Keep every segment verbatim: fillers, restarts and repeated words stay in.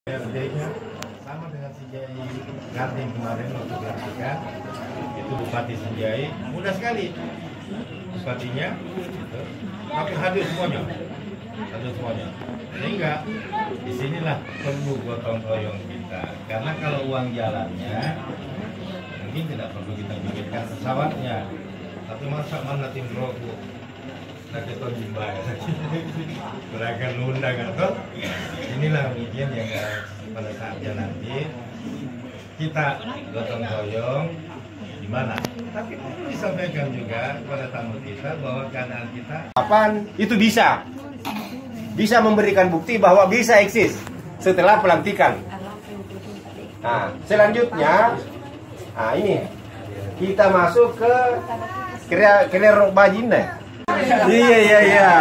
R D-nya sama dengan Sinjai Karting kemarin waktu dilantikan, itu Bupati Sinjai mudah sekali bupatinya, gitu. Tapi hadir semuanya, hadir semuanya. Sehingga disinilah perlu gotong royong kita, karena kalau uang jalannya mungkin tidak perlu kita pikirkan pesawatnya, tapi masa mana tim rokok nak ketol jimbai beragam undang atau inilah mungkin yang pada saatnya nanti kita gotong royong di mana. Tapi perlu disampaikan juga kepada tamu kita bahwa keadaan kita kapan itu bisa bisa memberikan bukti bahwa bisa eksis setelah pelantikan. Nah, selanjutnya, nah ini kita masuk ke kira kira bajin deh. Iya iya iya.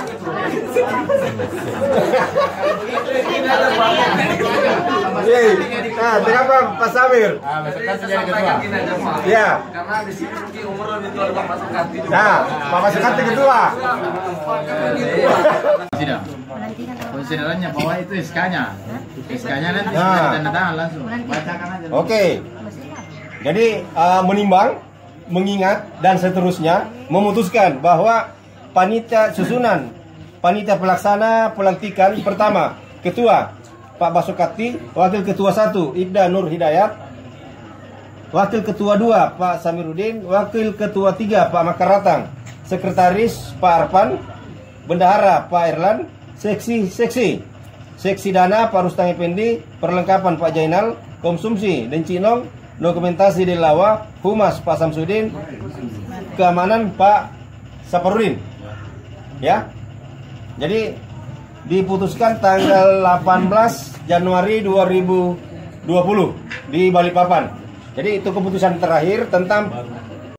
Nah, kenapa Pak Samir? Ah, Masukkan jadi ketua. Ya. Karena di sini umur lebih tua Pak Masukkan. Nah, Pak Masukkan ketua. Tidak. Konsiderannya bahwa itu S K-nya. S K-nya nanti Nah. sudah tanda tangan langsung. Bacakan aja. Oke. Jadi uh, menimbang, mengingat dan seterusnya memutuskan bahwa panitia susunan panitia pelaksana pelantikan pertama ketua Pak Basukati, wakil ketua satu Ibda Nur Hidayat, wakil ketua dua Pak Samiruddin, wakil ketua tiga Pak Makaratang, sekretaris Pak Arpan, bendahara Pak Erlan, seksi seksi seksi dana Pak Rustang Effendi, perlengkapan Pak Jainal, konsumsi dan Cinong, dokumentasi Delawa, humas Pak Samsudin, keamanan Pak Saparudin. Ya. Jadi diputuskan tanggal delapan belas Januari dua ribu dua puluh di Balikpapan. Jadi itu keputusan terakhir tentang